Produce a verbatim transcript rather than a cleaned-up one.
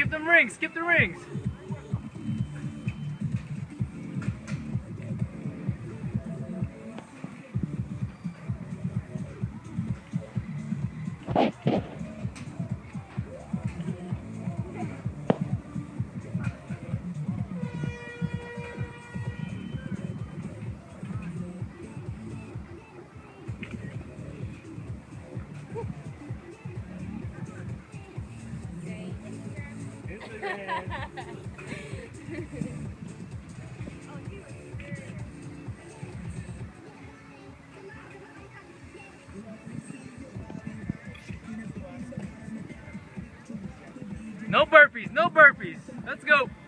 skip them rings, skip the rings. No burpees, no burpees. Let's go.